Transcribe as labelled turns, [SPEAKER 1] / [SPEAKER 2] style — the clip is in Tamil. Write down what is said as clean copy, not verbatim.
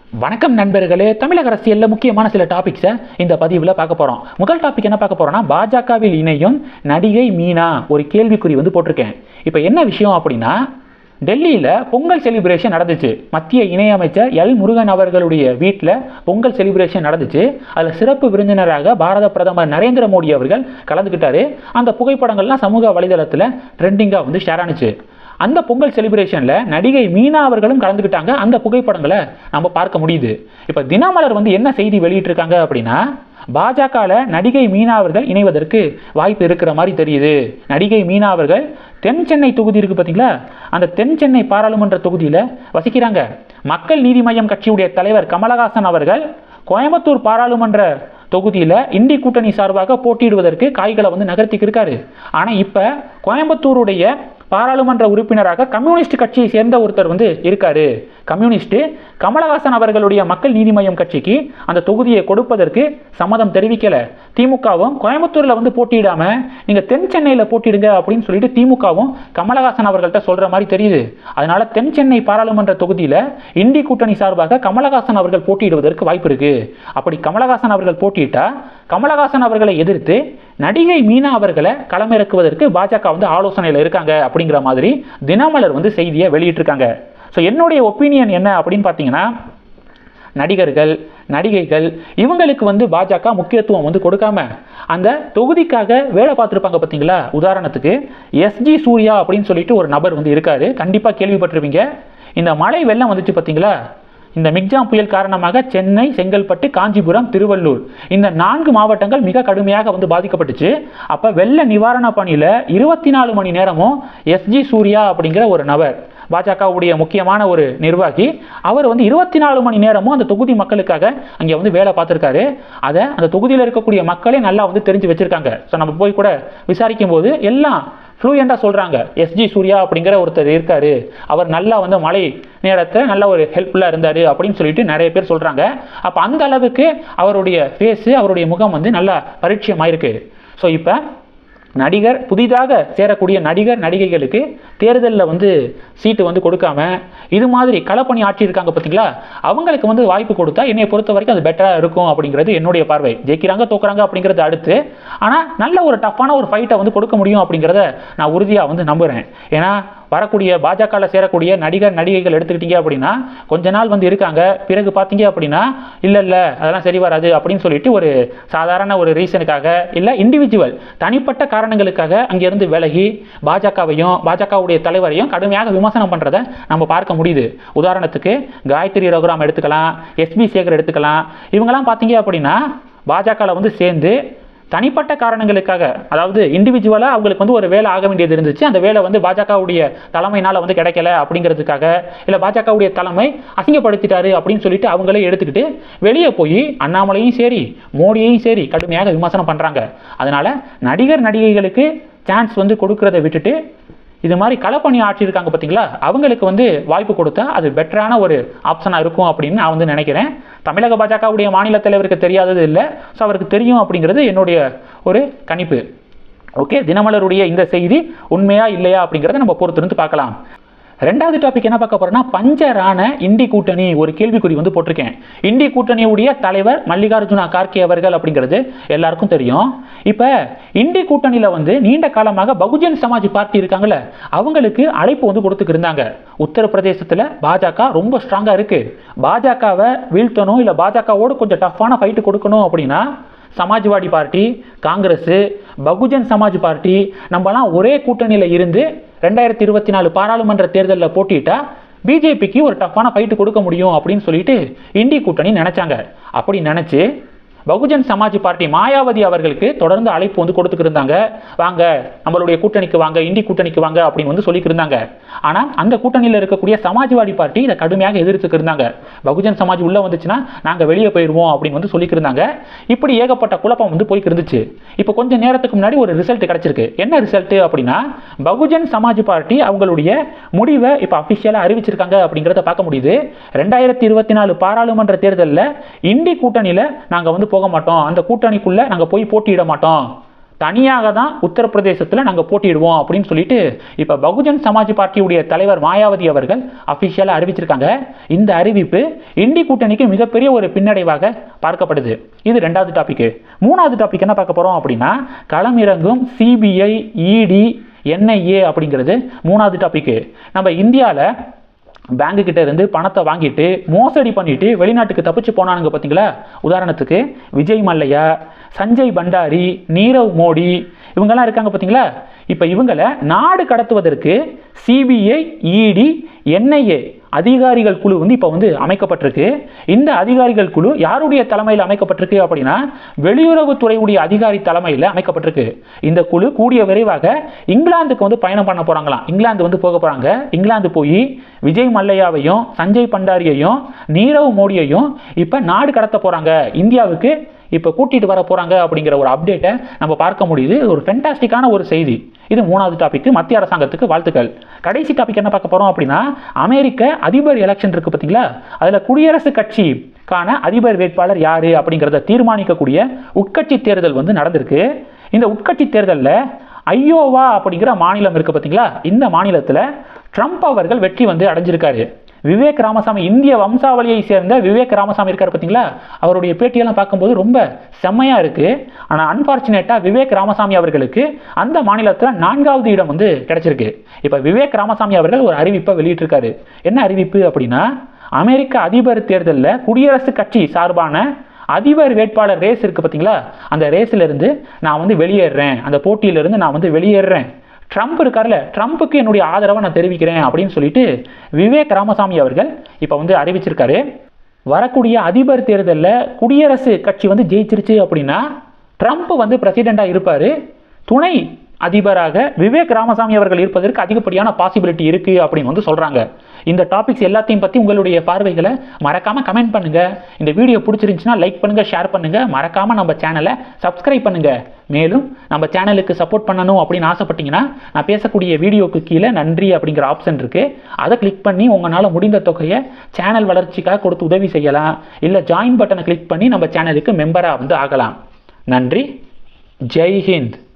[SPEAKER 1] வணக்கம் நண்பர்களே. தமிழக அரசியலில் முக்கியமான சில டாபிக்ஸை இந்த பதிவில் பார்க்க போகிறோம். முதல் டாபிக் என்ன பார்க்க போகிறோம்னா, பாஜகவில் இணையும் நடிகை மீனா ஒரு கேள்விக்குறி போட்டிருக்கேன். இப்போ என்ன விஷயம் அப்படின்னா, டெல்லியில் பொங்கல் செலிப்ரேஷன் நடந்துச்சு. மத்திய இணையமைச்சர் எல் முருகன் அவர்களுடைய வீட்டில் பொங்கல் செலிப்ரேஷன் நடந்துச்சு. அதில் சிறப்பு விருந்தினராக பாரத பிரதமர் நரேந்திர மோடி அவர்கள் கலந்துக்கிட்டாரு. அந்த புகைப்படங்கள்லாம் சமூக வலைதளத்தில் ட்ரெண்டிங்காக ஷேர் ஆனிச்சு. அந்த பொங்கல் செலிப்ரேஷனில் நடிகை மீனா அவர்களும் கலந்துக்கிட்டாங்க. அந்த புகைப்படங்களை நம்ம பார்க்க முடியுது. இப்போ தினமலர் என்ன செய்தி வெளியிட்டிருக்காங்க அப்படின்னா, பாஜகவில் நடிகை மீனா அவர்கள் இணைவதற்கு வாய்ப்பு இருக்கிற மாதிரி தெரியுது. நடிகை மீனா அவர்கள் தென் சென்னை தொகுதி இருக்குது பார்த்தீங்களா, அந்த தென் சென்னை பாராளுமன்ற தொகுதியில் வசிக்கிறாங்க. மக்கள் நீதி மய்யம் கட்சியுடைய தலைவர் கமலஹாசன் அவர்கள் கோயம்புத்தூர் பாராளுமன்ற தொகுதியில் இண்டி கூட்டணி சார்பாக போட்டியிடுவதற்கு காய்களை நகர்த்திக்கு இருக்காரு. ஆனால் இப்போ கோயம்புத்தூருடைய பாராளுமன்ற உறுப்பினராக கம்யூனிஸ்ட் கட்சியை சேர்ந்த ஒருத்தர் இருக்காரு. கம்யூனிஸ்ட் கமலஹாசன் அவர்களுடைய மக்கள் நீதி மய்யம் கட்சிக்கு அந்த தொகுதியை கொடுப்பதற்கு சம்மதம் தெரிவிக்கல. திமுகவும் கோயம்புத்தூர்ல போட்டியிடாம நீங்க தென் சென்னையில போட்டிடுங்க அப்படின்னு சொல்லிட்டு திமுகவும் கமலஹாசன் அவர்கள்ட்ட சொல்ற மாதிரி தெரியுது. அதனால தென் சென்னை பாராளுமன்ற தொகுதியில இண்டி கூட்டணி சார்பாக கமலஹாசன் அவர்கள் போட்டியிடுவதற்கு வாய்ப்பு இருக்கு. அப்படி கமலஹாசன் அவர்கள் போட்டியிட்டா கமலஹாசன் அவர்களை எதிர்த்து நடிகை மீனா அவர்களை களமிறக்குவதற்கு பாஜக ஆலோசனையில் இருக்காங்க அப்படிங்கிற மாதிரி தினமலர் செய்தியை வெளியிட்டிருக்காங்க. ஸோ என்னுடைய ஒப்பீனியன் என்ன அப்படின்னு பார்த்தீங்கன்னா, நடிகர்கள் நடிகைகள் இவங்களுக்கு பாஜக முக்கியத்துவம் கொடுக்காம அந்த தொகுதிக்காக வேலை பார்த்துருப்பாங்க பார்த்தீங்களா. உதாரணத்துக்கு எஸ்ஜி சூர்யா அப்படின்னு சொல்லிட்டு ஒரு நபர் இருக்காரு. கண்டிப்பாக கேள்விப்பட்டிருப்பீங்க. இந்த மழை வெள்ளம் வந்துச்சு பார்த்தீங்களா, இந்த மிக்ஜாம் புயல் காரணமாக சென்னை, செங்கல்பட்டு, காஞ்சிபுரம், திருவள்ளூர் இந்த 4 மாவட்டங்கள் மிக கடுமையாக பாதிக்கப்பட்டுச்சு. அப்போ வெள்ள நிவாரண பணியில் 24 மணி நேரமும் எஸ்ஜி சூர்யா அப்படிங்கிற ஒரு நபர், பாஜகவுடைய முக்கியமான ஒரு நிர்வாகி, அவர் 24 மணி நேரமும் அந்த தொகுதி மக்களுக்காக அங்கே வேலை பார்த்துருக்காரு. அதை அந்த தொகுதியில் இருக்கக்கூடிய மக்களே நல்லா தெரிஞ்சு வச்சிருக்காங்க. ஸோ நம்ம போய் கூட விசாரிக்கும் போது எல்லாம் ஃப்ளூயண்டாக சொல்கிறாங்க, எஸ்ஜி சூர்யா அப்படிங்கிற ஒருத்தர் இருக்காரு, அவர் நல்லா மழை நேரத்தில் நல்ல ஒரு ஹெல்ப்ஃபுல்லாக இருந்தார் அப்படின்னு சொல்லிட்டு நிறைய பேர் சொல்கிறாங்க. அப்போ அந்த அளவுக்கு அவருடைய ஃபேஸு, அவருடைய முகம் நல்லா பரிச்சயமாயிருக்கு. ஸோ இப்போ நடிகர் புதிதாக சேரக்கூடிய நடிகர் நடிகைகளுக்கு தேர்தலில் சீட்டு கொடுக்காம இது மாதிரி களப்பணி ஆற்றியிருக்காங்க பார்த்தீங்களா, அவங்களுக்கு வாய்ப்பு கொடுத்தா என்னை பொறுத்த வரைக்கும் அது பெட்டராக இருக்கும் அப்படிங்கிறது என்னுடைய பார்வை. ஜெயிக்கிறாங்க தோக்குறாங்க அப்படிங்கிறது அடுத்து, ஆனால் நல்ல ஒரு டஃப்பான ஒரு ஃபைட்டை கொடுக்க முடியும் அப்படிங்கிறத நான் உறுதியாக நம்புகிறேன். ஏன்னா வரக்கூடிய பாஜகவில் சேரக்கூடிய நடிகர் நடிகைகள் எடுத்துக்கிட்டீங்க அப்படின்னா கொஞ்ச நாள் இருக்காங்க, பிறகு பார்த்தீங்க அப்படின்னா இல்லை அதெல்லாம் சரி வராது அப்படின்னு சொல்லிட்டு ஒரு சாதாரண ஒரு ரீசனுக்காக இல்லை இண்டிவிஜுவல் தனிப்பட்ட காரணங்களுக்காக அங்கிருந்து விலகி பாஜகவையும் பாஜகவுடைய தலைவரையும் கடுமையாக விமர்சனம் பண்ணுறதை நம்ம பார்க்க முடியுது. உதாரணத்துக்கு காயத்ரி ரகுராம் எடுத்துக்கலாம், எஸ்பி சேகர் எடுத்துக்கலாம். இவங்கெல்லாம் பார்த்தீங்க அப்படின்னா பாஜகவில் சேர்ந்து தனிப்பட்ட காரணங்களுக்காக, அதாவது இண்டிவிஜுவலாக அவங்களுக்கு ஒரு வேலை ஆக வேண்டியது இருந்துச்சு, அந்த வேலை பாஜகவுடைய தலைமையினால் கிடைக்கல அப்படிங்கிறதுக்காக, இல்லை பாஜகவுடைய தலைமை அசிங்கப்படுத்திட்டாரு அப்படின்னு சொல்லிட்டு அவங்களே எடுத்துக்கிட்டு வெளியே போய் அண்ணாமலையும் சரி மோடியையும் சரி கடுமையாக விமர்சனம் பண்ணுறாங்க. அதனால் நடிகர் நடிகைகளுக்கு சான்ஸ் கொடுக்கறத விட்டுட்டு இது மாதிரி களப்பணி ஆற்றியிருக்காங்க பார்த்தீங்களா, அவங்களுக்கு வாய்ப்பு கொடுத்தா அது பெட்டரான ஒரு ஆப்ஷனாக இருக்கும் அப்படின்னு நான் நினைக்கிறேன். தமிழக பாஜகவுடைய மாநில தலைவருக்கு தெரியாதது இல்லை, ஸோ அவருக்கு தெரியும் அப்படிங்கிறது என்னுடைய ஒரு கணிப்பு. ஓகே, தினமலருடைய இந்த செய்தி உண்மையா இல்லையா அப்படிங்கிறத நம்ம பொறுத்திருந்து பார்க்கலாம். ரெண்டாவது டாபிக் என்ன பார்க்க போறோம்னா, பஞ்சரான இண்டி கூட்டணி ஒரு கேள்விக்குறி போட்டிருக்கேன். இண்டி கூட்டணியுடைய தலைவர் மல்லிகார்ஜுனா கார்கே அவர்கள் அப்படிங்கிறது எல்லாருக்கும் தெரியும். இப்போ இண்டி கூட்டணியில் நீண்ட காலமாக பகுஜன் சமாஜ் பார்ட்டி இருக்காங்கல்ல, அவங்களுக்கு அழைப்பு கொடுத்துக்கு இருந்தாங்க. உத்தரப்பிரதேசத்தில் பாஜக ரொம்ப ஸ்ட்ராங்காக இருக்கு. பாஜகவை வீழ்த்தணும் இல்லை பாஜகவோடு கொஞ்சம் டஃப்பான ஃபைட்டு கொடுக்கணும் அப்படின்னா Samajwadi party, Congress, Bahujan Samaj party நம்மலாம் ஒரே கூட்டணியில் இருந்து 2024 பாராளுமன்ற தேர்தலில் போட்டிட்டா பிஜேபிக்கு ஒரு டஃப்பான ஃபைட்டு கொடுக்க முடியும் அப்படின்னு சொல்லிட்டு இண்டி கூட்டணி நினைச்சாங்க. அப்படி நினைச்சு பகுஜன் சமாஜ் பார்ட்டி மாயாவதி அவர்களுக்கு தொடர்ந்து அழைப்பு கொடுத்துட்டு இருந்தாங்க, வாங்க நம்மளுடைய கூட்டணிக்கு வாங்க, இண்டி கூட்டணிக்கு வாங்க அப்படின்னு சொல்லிட்டு இருந்தாங்க. ஆனால் அந்த கூட்டணியில் இருக்கக்கூடிய சமாஜ்வாடி பார்ட்டி இதை கடுமையாக எதிர்த்துக்கு இருந்தாங்க. பகுஜன் சமாஜ் உள்ள வந்துச்சுன்னா நாங்கள் வெளியே போயிடுவோம் அப்படின்னு சொல்லிட்டு இருந்தாங்க. இப்படி ஏகப்பட்ட குழப்பம் போய்க்கு இருந்துச்சு. இப்போ கொஞ்சம் நேரத்துக்கு முன்னாடி ஒரு ரிசல்ட் கிடைச்சிருக்கு. என்ன ரிசல்ட் அப்படின்னா, பகுஜன் சமாஜ் பார்ட்டி அவங்களுடைய முடிவை இப்போ அஃபிஷியலாக அறிவிச்சிருக்காங்க அப்படிங்கிறத பார்க்க முடியுது. 2024 பாராளுமன்ற தேர்தலில் இண்டி கூட்டணியில் நாங்கள் போக மாட்டோம், அந்த கூட்டணிக்குள்ள நாங்கள் போய் போட்டியிட மாட்டோம், தனியாக தான் உத்தரப்பிரதேசத்தில் நாங்கள் போட்டியிடுவோம் அப்படின்னு சொல்லிட்டு இப்போ பகுஜன் சமாஜ் பார்ட்டியுடைய தலைவர் மாயாவதி அவர்கள் அஃபிஷியலாக அறிவிச்சிருக்காங்க. இந்த அறிவிப்பு இண்டி கூட்டணிக்கு மிகப்பெரிய ஒரு பின்னடைவாக பார்க்கப்படுது. இது 2வது டாபிக். 3வது டாபிக் என்ன பார்க்க போகிறோம் அப்படின்னா, களமிறங்கும் சிபிஐ, இடி, என்ஐஏ அப்படிங்கிறது 3வது டாபிக். நம்ம இந்தியாவில் பேங்கு கிட்ட இருந்து பணத்தை வாங்கிட்டு மோசடி பண்ணிட்டு வெளிநாட்டுக்கு தப்பிச்சு போனானுங்க பார்த்தீங்களா. உதாரணத்துக்கு விஜய் மல்லையா, சஞ்சய் பண்டாரி, நீரவ் மோடி இவங்கெல்லாம் இருக்காங்க பார்த்தீங்களா. இப்போ இவங்களை நாடு கடத்துவதற்கு சிபிஐ, இடி, என்ஐஏ அதிகாரிகள் குழு இப்போ அமைக்கப்பட்டிருக்கு. இந்த அதிகாரிகள் குழு யாருடைய தலைமையில் அமைக்கப்பட்டிருக்கு அப்படின்னா, வெளியுறவுத்துறையுடைய அதிகாரி தலைமையில் அமைக்கப்பட்டிருக்கு. இந்த குழு கூடிய விரைவாக இங்கிலாந்துக்கு பயணம் பண்ண போறாங்களாம். இங்கிலாந்து போக போறாங்க. இங்கிலாந்து போய் விஜய் மல்லையாவையும், சஞ்சய் பண்டாரியையும், நீரவ் மோடியையும் இப்போ நாடு கடத்த போறாங்க, இந்தியாவுக்கு இப்போ கூட்டிட்டு வர போறாங்க அப்படிங்கிற ஒரு அப்டேட்டை நம்ம பார்க்க முடியுது. ஒரு ஃபென்டாஸ்டிக்கான ஒரு செய்தி. இது 3வது டாபிக். மத்திய அரசாங்கத்துக்கு வாழ்த்துக்கள். கடைசி டாபிக் என்ன பார்க்க போறோம் அப்படின்னா, அமெரிக்க அதிபர் எலெக்ஷன் இருக்கு பார்த்தீங்களா. அதில் குடியரசுக் கட்சிக்கான அதிபர் வேட்பாளர் யாரு அப்படிங்கிறத தீர்மானிக்கக்கூடிய உட்கட்சி தேர்தல் நடந்திருக்கு. இந்த உட்கட்சி தேர்தலில் ஐயோவா அப்படிங்கிற மாநிலம் இருக்கு பார்த்தீங்களா. இந்த மாநிலத்தில் ட்ரம்ப் அவர்கள் வெற்றி அடைஞ்சிருக்காரு. விவேக் ராமசாமி, இந்திய வம்சாவளியை சேர்ந்த விவேக் ராமசாமி இருக்கார் பார்த்தீங்களா. அவருடைய பேட்டியெல்லாம் பார்க்கும்போது ரொம்ப செம்மையா இருக்கு. ஆனால் அன்பார்ச்சுனேட்டா விவேக் ராமசாமி அவர்களுக்கு அந்த மாநிலத்தில் 4வது இடம் கிடைச்சிருக்கு. இப்போ விவேக் ராமசாமி அவர்கள் ஒரு அறிவிப்பை வெளியிட்டிருக்காரு. என்ன அறிவிப்பு அப்படின்னா, அமெரிக்க அதிபர் தேர்தலில் குடியரசுக் கட்சி சார்பான அதிபர் வேட்பாளர் ரேஸ் இருக்கு பார்த்தீங்களா, அந்த ரேஸ்ல இருந்து நான் வெளியேறேன், அந்த போட்டியிலிருந்து நான் வெளியேறேன். ட்ரம்ப் இருக்கார்ல, ட்ரம்ப்புக்கு என்னுடைய ஆதரவை நான் தெரிவிக்கிறேன் அப்படின்னு சொல்லிட்டு விவேக் ராமசாமி அவர்கள் இப்போ அறிவிச்சிருக்காரு. வரக்கூடிய அதிபர் தேர்தலில் குடியரசு கட்சி ஜெயிச்சிருச்சு அப்படின்னா ட்ரம்ப் பிரசிடெண்டாக இருப்பார். துணை அதிபராக விவேக் ராமசாமி அவர்கள் இருப்பதற்கு அதிகப்படியான பாசிபிலிட்டி இருக்கு அப்படின்னு சொல்றாங்க. இந்த டாபிக்ஸ் எல்லாத்தையும் பற்றி உங்களுடைய பார்வைகளை மறக்காம கமெண்ட் பண்ணுங்க. இந்த வீடியோ பிடிச்சிருந்துச்சுன்னா லைக் பண்ணுங்க, ஷேர் பண்ணுங்க. மறக்காம நம்ம சேனலை சப்ஸ்கிரைப் பண்ணுங்க. மேலும் நம்ம சேனலுக்கு சப்போர்ட் பண்ணணும் அப்படின்னு ஆசைப்பட்டீங்கன்னா, நான் பேசக்கூடிய வீடியோக்கு கீழே நன்றி அப்படிங்கிற ஆப்ஷன் இருக்கு. அதை கிளிக் பண்ணி உங்களால் முடிந்த தொகையை சேனல் வளர்ச்சிக்காக கொடுத்து உதவி செய்யலாம். இல்லை ஜாயின் பட்டனை கிளிக் பண்ணி நம்ம சேனலுக்கு மெம்பராக ஆகலாம். நன்றி. ஜெய் ஹிந்த்.